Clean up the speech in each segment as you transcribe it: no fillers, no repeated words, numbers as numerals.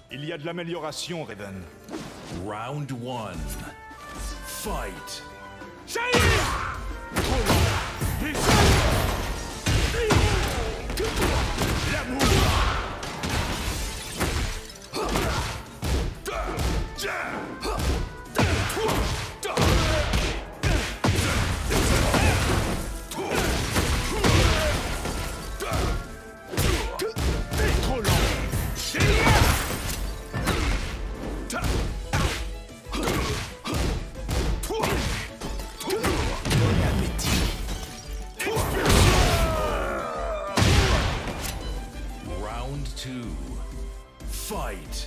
Il y a de l'amélioration, Raven. Round 1. Fight! Round 2. Fight!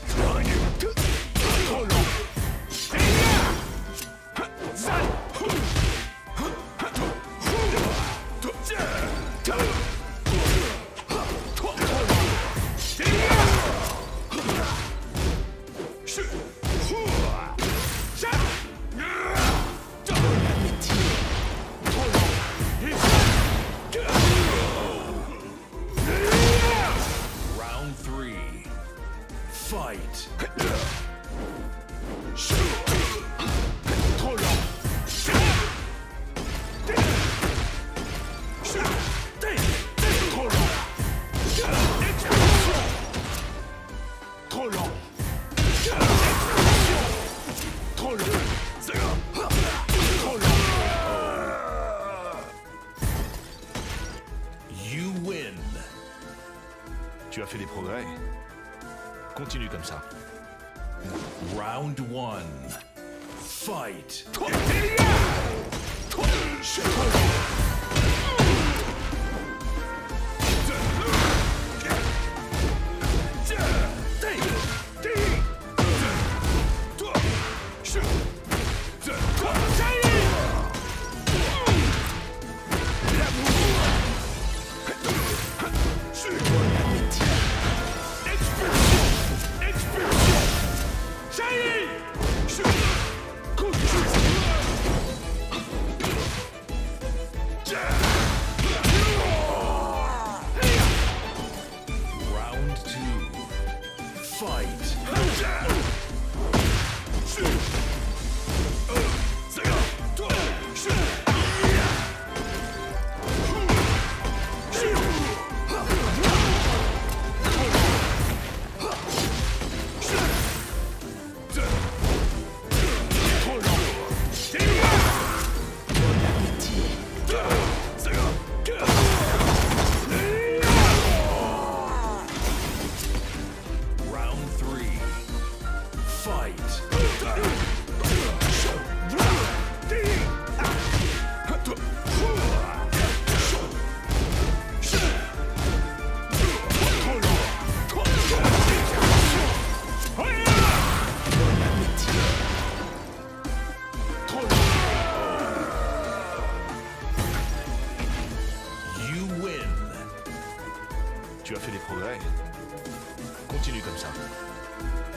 Round 3. Fight! You win. Tu as fait des progrès. Continue comme ça. Round 1. Fight! Round 2. Fight! Round 3. Fight! You win. Tu as fait des progrès. Continue comme ça.